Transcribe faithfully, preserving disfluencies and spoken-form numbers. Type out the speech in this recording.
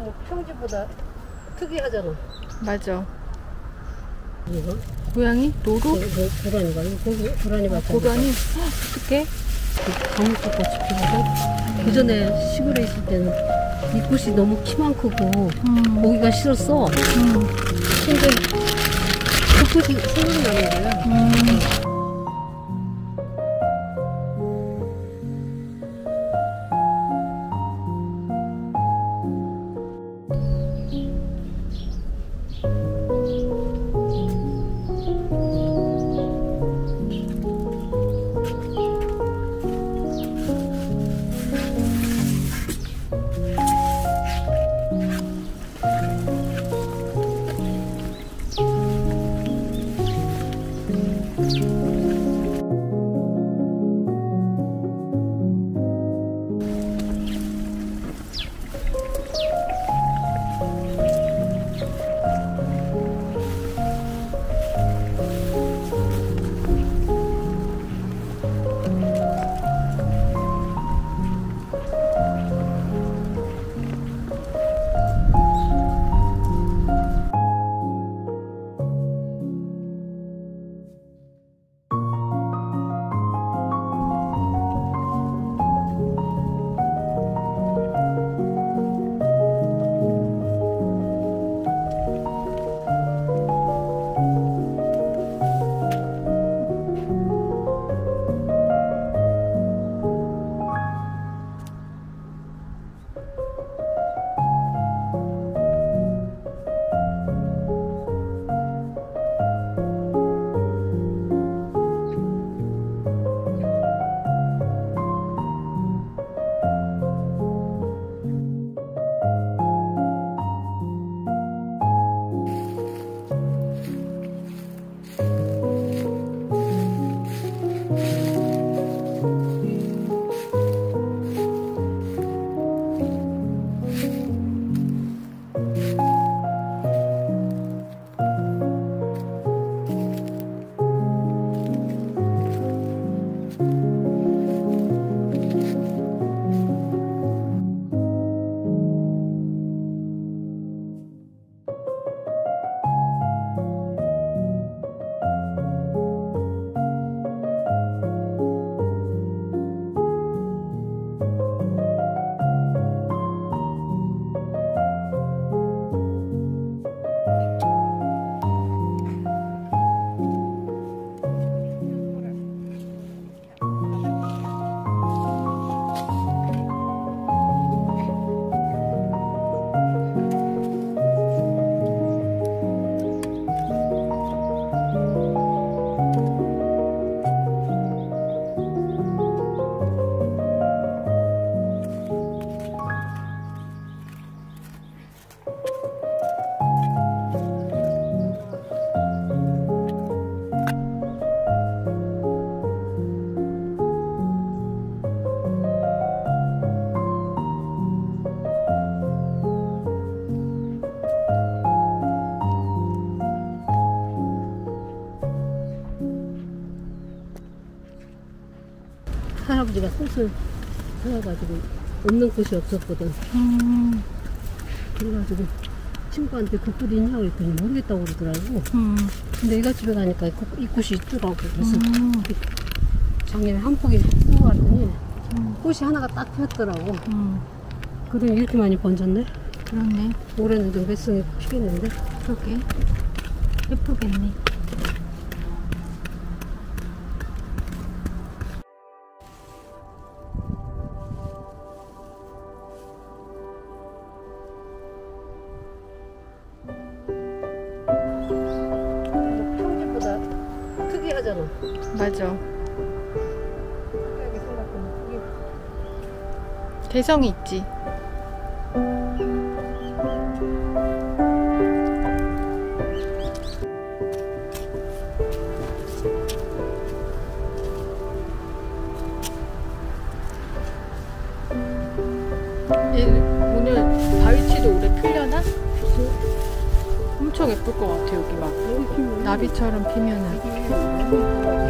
너무 평지보다 특이하잖아. 맞아. 이거? 고양이? 노루? 고라니가 이거 고기 고라니 같은 고라니? 어떡해? 강목꽃같이 피거든. 그 전에 시골에 있을 때는 이 꽃이 너무 키만 크고 음. 보기가 싫었어. 음. 근데 그 꽃이 생각나는 거야. 음. 할아버지가 꽃을 사가지고 없는 꽃이 없었거든. 음. 그래가지고 친구한테 그 꽃이 있냐고 그랬더니 모르겠다고 그러더라고. 음. 근데 애가 집에 가니까 이 꽃이 있더라고. 그래서 음. 작년에 한 포기 쓰고 갔더니 음. 꽃이 하나가 딱 피었더라고. 음. 그러니 이렇게 많이 번졌네. 그렇네. 올해는 좀 배송이 피겠는데. 그러게. 예쁘겠네. 평지보다 특이하잖아. 맞아. 특이하게 생각하면 특이. 개성이 있지. 오늘 바위치도 올해 필려나? 엄청 예쁠 것 같아. 여기 막 나비처럼 피면은.